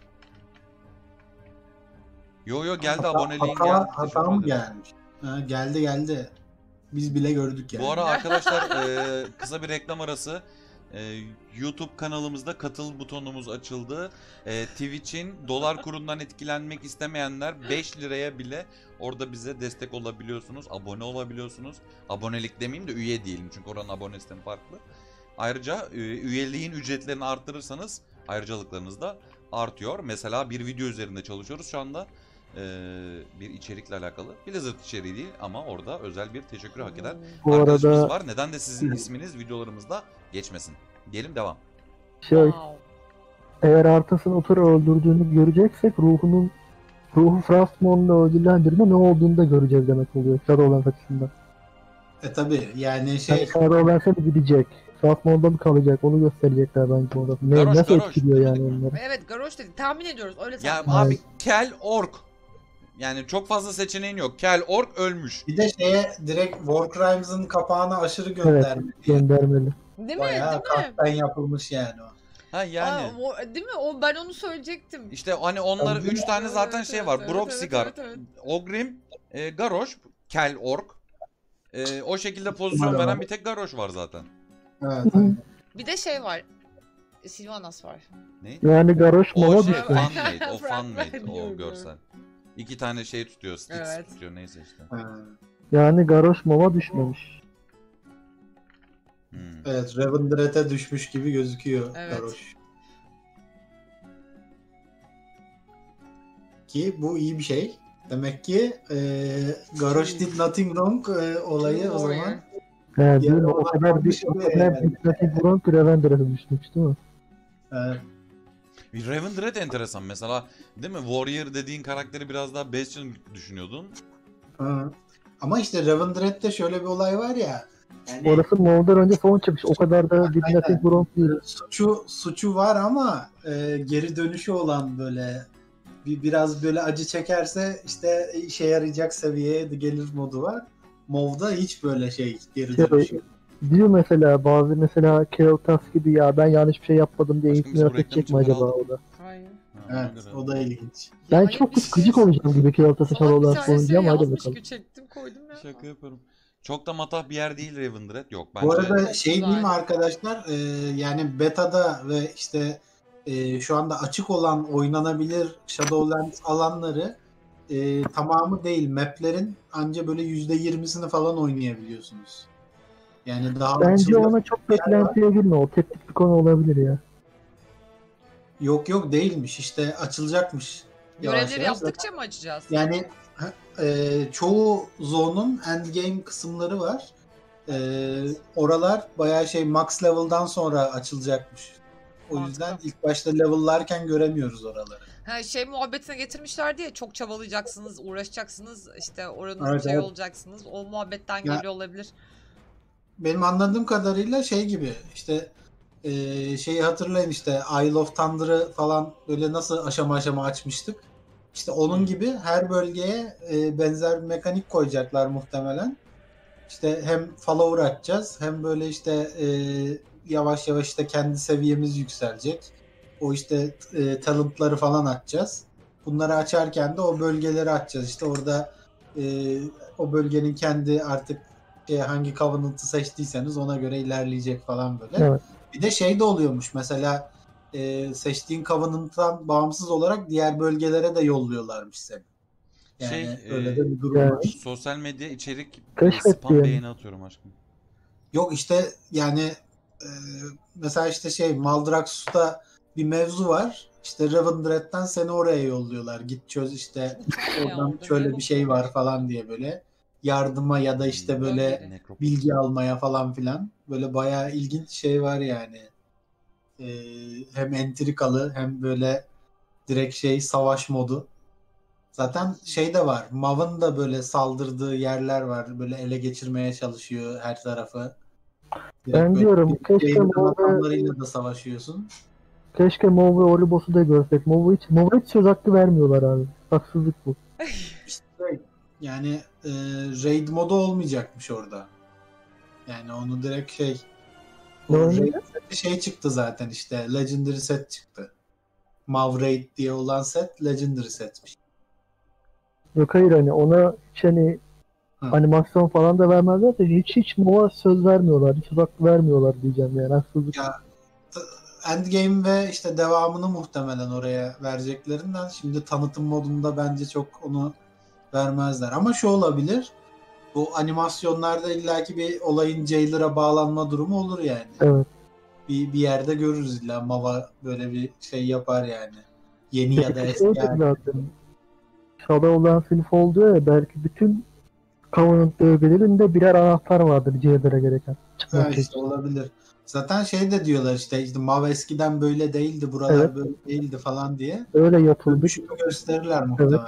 Yo geldi aboneliğin Hata, geldi. hata Teşekkür mı ederim. gelmiş? Ha, geldi. Biz bile gördük yani. Bu ara arkadaşlar kısa bir reklam arası. YouTube kanalımızda katıl butonumuz açıldı. Twitch'in dolar kurundan etkilenmek istemeyenler 5 liraya bile orada bize destek olabiliyorsunuz. Abone olabiliyorsunuz. Abonelik demeyeyim de üye diyelim çünkü oranın abone sistemi farklı. Ayrıca üyeliğin ücretlerini arttırırsanız ayrıcalıklarınız da artıyor. Mesela bir video üzerinde çalışıyoruz şu anda. Bir içerikle alakalı. Blizzard içeriği değil ama orada özel bir teşekkür hak eden Bu arkadaşımız arada var. Neden de sizin isminiz videolarımızda geçmesin. Diyelim devam. şey, Wow. eğer Arthas'ın Uther'ı öldürdüğünü göreceksek ruhu Frostmourne'la öldürülen birine ne olduğunu da göreceğiz demek oluyor Shadowlands açısından. Tabii yani Yani şey Shadowlands'a mı gidecek? Frostmourne'da mı kalacak? Onu gösterecekler bence orada. Garrosh, Nasıl Garrosh. etkiliyor yani onları? Evet Garrosh dedi. Tahmin ediyoruz. Öyle Ya tahmin. abi Kel Ork. Yani çok fazla seçeneğin yok. Kel Ork ölmüş. bir de şeye direkt Warcrimes'ın kapağına aşırı Evet, gönderme. göndermeli. Değil mi? Bayağı Değil mi? kalpten yapılmış yani o. Ha yani. Değil mi? Ben onu söyleyecektim. İşte hani onları 3 tane zaten Evet, şey evet, var. evet, Broxigar, evet, evet. Ogrim, Garrosh, Kel Ork. O şekilde pozisyon veren bir tek Garrosh var zaten. Evet. Bir de şey var. Sylvanas var. Ne? Yani Garrosh O Mova şey düşmüş. fanmade, o Bırak fanmade, ben o diyorum. görsel. 2 tane şey tutuyor, sticks Evet. tutuyor neyse işte. Ha. Yani Garrosh Mova düşmemiş. Hmm. Evet, Revendreth'e düşmüş gibi gözüküyor Evet. Garrosh. Ki bu iyi bir şey. Demek ki Garrosh did nothing wrong olayı o Warrior. zaman. He, değil mi? O Allah kadar yapmış bir o oraya kadar yani. bir vuran ki Revendreth'e düşmüş değil mi? Evet. Revendreth enteresan mesela, değil mi? Warrior dediğin karakteri biraz daha Bastion düşünüyordun. Ha. Ama işte Revendreth'te şöyle bir olay var ya. Yani Orası Mov'dan önce son çıkmış. O kadar da Diplomatic Bronx değil. suçu var ama geri dönüşü olan böyle biraz böyle acı çekerse işte işe yarayacak seviyeye de gelir modu var. MoW'da hiç böyle şey geri Şey, dönüşü. diyor mesela Keotas gibi ya ben yanlış bir şey yapmadım diye Aşkım biz bu insinat edecek mi reklamı acaba aldık. o da? Hayır. Ha, ona Evet, göre. o da ilginç. Ben Yani çok bir şey gıcık olacağım gibi Keotas'a Salak bir Shadowlands tanesi olunca ama hadi yazmış bakalım. ki çektim koydum ya. Şaka yapıyorum. Çok da matah bir yer değil Revendreth. Yok bence. Bu arada Çok şey güzel. diyeyim mi arkadaşlar, yani beta'da ve işte şu anda açık olan oynanabilir Shadowlands alanları tamamı değil, maplerin anca böyle %20'sini falan oynayabiliyorsunuz. Yani daha Bence açılacak- ona çok beklentiye girme. O teknik bir konu olabilir ya. Yok değilmiş, işte açılacakmış. Yavaş Görevleri yavaş. yaptıkça mı açacağız? Yani çoğu zone'un endgame kısımları var. Oralar bayağı şey max level'dan sonra açılacakmış. O yüzden Mantıklı. ilk başta level'larken göremiyoruz oraları. Ha, şey muhabbetine getirmişler diye çok çabalayacaksınız, uğraşacaksınız, işte oranın Evet, şey evet. olacaksınız. O muhabbetten Ya- geliyor olabilir. Benim anladığım kadarıyla şey gibi işte şeyi hatırlayın, işte Isle of Thunder'ı falan böyle nasıl aşama aşama açmıştık. İşte onun gibi her bölgeye benzer bir mekanik koyacaklar muhtemelen. İşte hem follower açacağız hem böyle işte yavaş yavaş işte kendi seviyemiz yükselecek. O işte talentları falan açacağız. Bunları açarken de o bölgeleri açacağız. İşte orada o bölgenin kendi artık hangi covenant'ı seçtiyseniz ona göre ilerleyecek falan böyle. Evet. Bir de şey de oluyormuş mesela, seçtiğin covenant'tan bağımsız olarak diğer bölgelere de yolluyorlarmış seni. Yani öyle de bir durum yani- var. Sosyal medya içerik Keşfetti spam yani. beğeni atıyorum aşkım. Yok işte yani mesela işte şey Maldraxxus'ta bir mevzu var. İşte Revendreth'ten seni oraya yolluyorlar. Git çöz işte oradan orada şöyle bir bir şey var falan diye böyle yardıma ya da işte böyle Bölgede. bilgi almaya falan filan. Böyle bayağı ilginç şey var yani. Hem entrikalı hem böyle direkt şey savaş modu. Zaten şey de var. Mav'ın da böyle saldırdığı yerler var. Böyle ele geçirmeye çalışıyor her tarafı. Direkt Ben böyle diyorum, bir keşke şeyin Mav'ı- adamlarıyla da savaşıyorsun. Keşke Mov ve Olibos'u da görsek. Mov'a hiç söz hakkı vermiyorlar abi. Haksızlık bu. İşte yani raid modu olmayacakmış orada. Yani onu direkt şey o Ne raid oynayacak? seti şey çıktı zaten, işte Legendary set çıktı. Mav Raid diye olan set Legendary setmiş. Yok hayır hani ona hiç hani Hı. animasyon falan da vermezler de hiç Mov'a söz vermiyorlar. Hiç söz hakkı vermiyorlar diyeceğim yani. Haksızlık. Ya Endgame ve işte devamını muhtemelen oraya verecekleриnden şimdi tanıtım modunda bence çok onu vermezler. Ama şu olabilir. Bu animasyonlarda illaki bir olayın Jailer'a bağlanma durumu olur yani. Evet. bir yerde görürüz illa Mava böyle bir şey yapar yani. Yeni ya da Belki eski şeydir yani. zaten. Shadowlands sınıfı olduğu ya belki bütün Covenant bölgelerinde birer anahtar vardır Jailer'a gereken. Çıkmak Ha, için. işte olabilir. Zaten şey de diyorlar işte Mava eskiden böyle değildi, buralar Evet. böyle değildi falan diye. Öyle yapıldı. Dönüşümü gösterirler muhtemelen.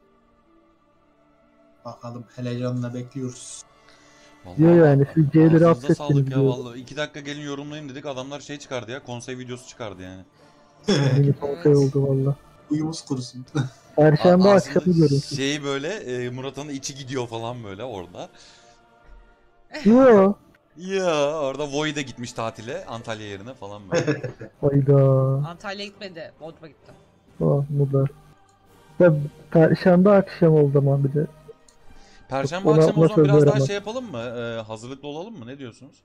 Bakalım heyecanla bekliyoruz. Diyor yani siz Jailer'ı ağzınıza affettiniz sağlık ya diyor. vallahi. 2 dakika gelin yorumlayın dedik. Adamlar şey çıkardı ya. Konsey videosu çıkardı yani. Yeni son şey oldu valla. Uyumuz kurusun. Perşembe Aslında akşamı görüntü. şey böyle Murat'ın içi gidiyor falan böyle orada. Yo. Ya orada Void'e gitmiş tatile Antalya yerine falan böyle. Hayda. Antalya'ya gitmedi. Bodrum'a gitti. Ah mudar. Ya Perşembe akşam o zaman bir de. Perşembe Ona- akşamı o zaman ona biraz söz daha veremem. şey yapalım mı? Hazırlıklı olalım mı? Ne diyorsunuz?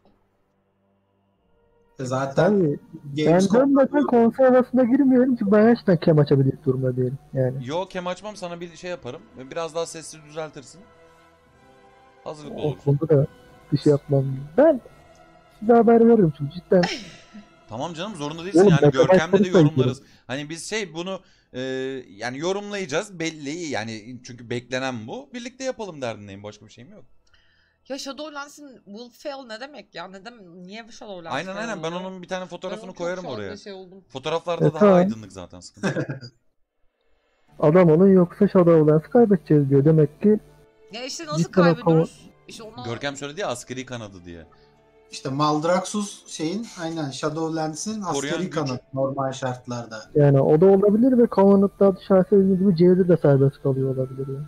Zaten Tabii. Ben Gamescom dönmeden konser arasında girmiyorum çünkü ben gerçekten kem açabilir durumda değilim yani. Yo kem açmam sana bir şey yaparım. Biraz daha sesli düzeltirsin. Hazırlıklı O olursun. konuda da bir şey yapmam. Ben size haber veririm çünkü cidden. Tamam canım zorunda değilsin Oğlum, yani ben Görkem'le de başka bir şey yorumlarız. Hani biz şey bunu yani yorumlayacağız belli yani çünkü beklenen bu. Birlikte yapalım derdindeyim başka bir şeyim yok. Ya Shadowlands'in will fail ne demek ya? Niye bu Shadowlands Aynen fail aynen ben oluyor? onun bir tane Ben fotoğrafını onu çok koyarım şu anda oraya. şey oldum. Fotoğraflarda daha tamam. aydınlık zaten sıkıntı yok. Adam onun yoksa Shadowlands'ı kaybedeceğiz diyor. Demek ki Ya işte nasıl cidden o kaybediyoruz? İşte ona... Görkem söyledi ya askeri kanadı diye. işte Maldraxxus şeyin aynen Shadowlands'in Koruyan askeri güç. kanı normal şartlarda. yani o da olabilir ve Covenant'ta dışarısı dediği gibi Jailer de serbest kalıyor olabilir yani.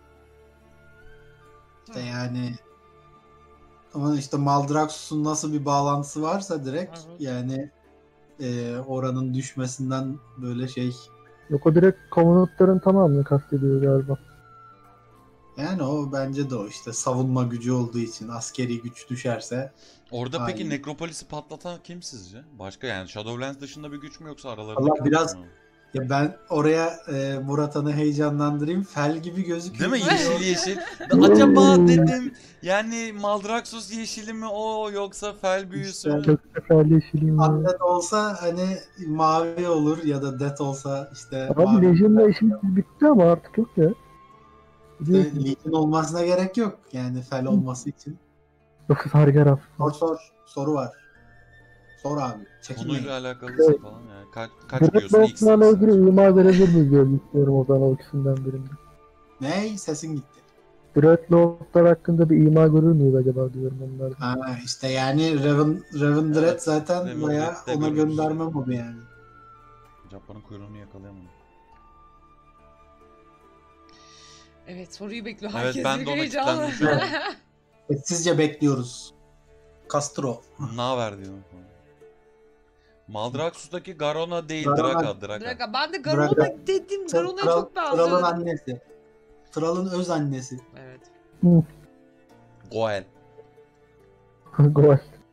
İşte yani ama işte Maldraxxus'un nasıl bir bağlantısı varsa direkt Evet. yani oranın düşmesinden böyle şey Yok o direkt Covenant'ların tamamını kastediyor galiba. yani o bence de o işte savunma gücü olduğu için askeri güç düşerse Orada peki Aynen. Nekropolis'i patlatan kim sizce? Başka yani Shadowlands dışında bir güç mü yoksa Allah aralarındaki biraz- güç mü? ya ben oraya Murat'ını heyecanlandırayım fel gibi gözüküyor. Değil mi yeşil yeşil? Acaba dedim yani Maldraxxus yeşili mi o yoksa fel büyüsü mü? Çok seferli yeşiliyim ya. Undead olsa hani mavi olur ya da Death olsa işte Abi mavi. Legion'la işimiz bitti ama artık yok ya. İşte Legion olmasına gerek yok yani fel olması için. Yok Sargeras. Soru var. Sor abi. Çekinmeyin. Konuyla alakalıysa Evet. falan yani kaç diyorsun X? Dreadlock'larla ilgili imar verebilir miyiz diye istiyorum o zaman o ikisinden birinde. Ney? Sesin gitti. Dreadlock'lar hakkında bir imar görür müyüz acaba diyorum onlar. Ha, işte yani Raven Dread Evet, zaten Raven bayağı Dread'de ona görürüz. gönderme modu yani. Japon'un kuyruğunu yakalayamadım. Evet soruyu bekliyor Evet, herkes. ben de ona heyecanlı. kilitlendim şu an. Sessizce bekliyoruz. Castro. Ne haber diyorum falan. Maldraxxus'taki Garona değil Garona- Draka. Draga. Ben de Garona Draga. dedim. Garona'ya çok Trall'ın benziyor. annesi. Trall'ın öz annesi. Evet. Goel. Gol.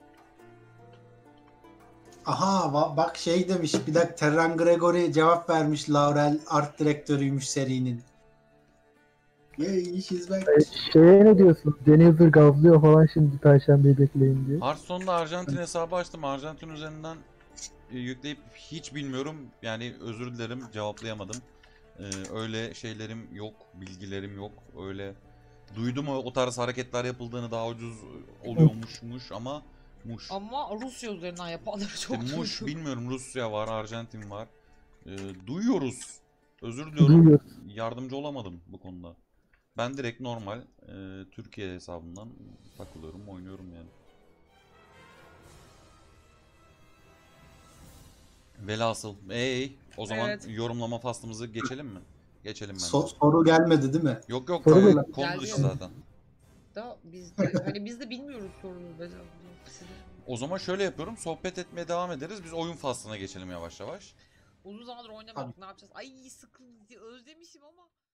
Aha bak şey demiş bir dakika Terran Gregory cevap vermiş Laurel art direktörüymüş serinin. Yay she's back. Şeye ne diyorsun? Denizli gazlıyor falan şimdi Perşembeyi bekleyin diye. Hearthstone'da Arjantin hesabı açtım. Arjantin üzerinden yükleyip hiç bilmiyorum. Yani özür dilerim cevaplayamadım. Öyle şeylerim yok, bilgilerim yok. Öyle duydum o tarz hareketler yapıldığını daha ucuz oluyormuşmuş ama Ama Rusya üzerinden yapanları çok İşte muş duydum. bilmiyorum Rusya var, Arjantin var. Duyuyoruz. Özür diliyorum. Duyuyoruz. Yardımcı olamadım bu konuda. Ben direkt normal Türkiye hesabından takılıyorum, oynuyorum yani. Velhasıl. O zaman Evet. yorumlama faslımızı geçelim mi? Geçelim bence. Soru gelmedi değil mi? Yok yok Soru konu, yok. konu Geldi dışı yok. zaten. Da biz de, hani biz de bilmiyoruz sorunu. O zaman şöyle yapıyorum. Sohbet etmeye devam ederiz. Biz oyun faslına geçelim yavaş yavaş. Uzun zamandır oynamadık. Ne yapacağız? Ay sıkıldım. Özlemişim ama.